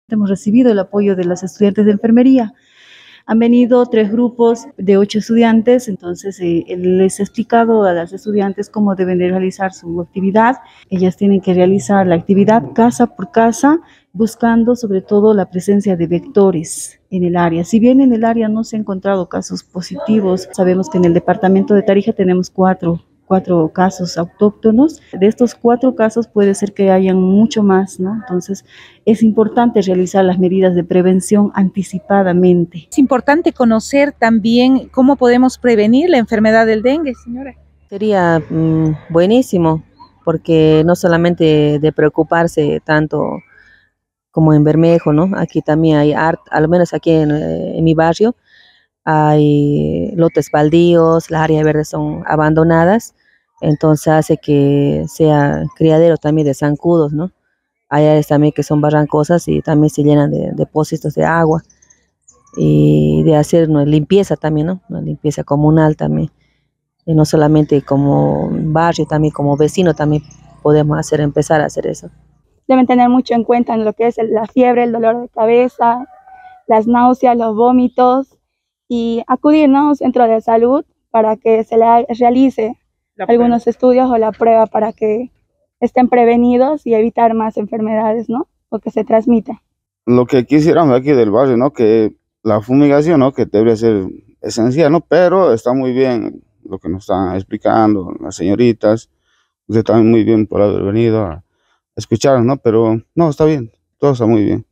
Hemos recibido el apoyo de las estudiantes de enfermería. Han venido 3 grupos de 8 estudiantes, entonces les he explicado a las estudiantes cómo deben de realizar su actividad. Ellas tienen que realizar la actividad casa por casa, buscando sobre todo la presencia de vectores en el área. Si bien en el área no se han encontrado casos positivos, sabemos que en el departamento de Tarija tenemos cuatro casos autóctonos. De estos 4 casos puede ser que hayan mucho más, ¿no? Entonces es importante realizar las medidas de prevención anticipadamente. Es importante conocer también cómo podemos prevenir la enfermedad del dengue, señora. Sería buenísimo, porque no solamente de preocuparse tanto como en Bermejo, ¿no? Aquí también hay al menos aquí en mi barrio, hay lotes baldíos, las áreas verdes son abandonadas, entonces hace que sea criadero también de zancudos, ¿no? Hay áreas también que son barrancosas y también se llenan de depósitos de agua y de hacer una limpieza también, ¿no? Una limpieza comunal también. Y no solamente como barrio, también como vecino también podemos empezar a hacer eso. Deben tener mucho en cuenta en lo que es la fiebre, el dolor de cabeza, las náuseas, los vómitos y acudir, ¿no?, a un centro de salud para que se le realice algunos estudios o la prueba para que estén prevenidos y evitar más enfermedades, ¿no?, o que se transmitan. Lo que quisiéramos aquí del barrio, ¿no?, que la fumigación, ¿no?, que debería ser esencial, ¿no?, pero está muy bien lo que nos están explicando las señoritas. Usted también muy bien por haber venido a escuchar, ¿no? Pero no, está bien, todo está muy bien.